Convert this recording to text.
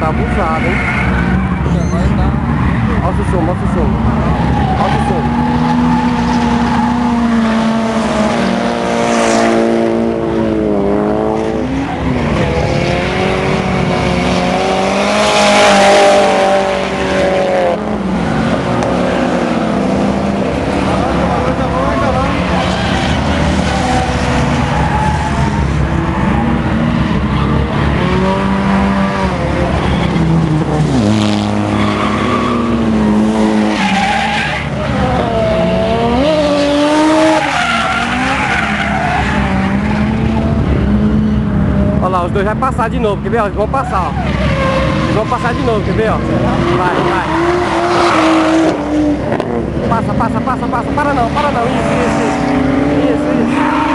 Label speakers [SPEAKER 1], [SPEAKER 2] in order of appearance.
[SPEAKER 1] tá abusado, hein?
[SPEAKER 2] Vai dar.
[SPEAKER 1] Mostra o som, mostra o som. Mostra o som. Olha lá, os dois vão passar de novo, quer ver? Ó, eles vão passar, ó. Eles vão passar de novo, quer ver? Ó. Vai, vai. Passa, passa, passa, passa. Para não, para não. Isso, isso, isso. Isso, isso.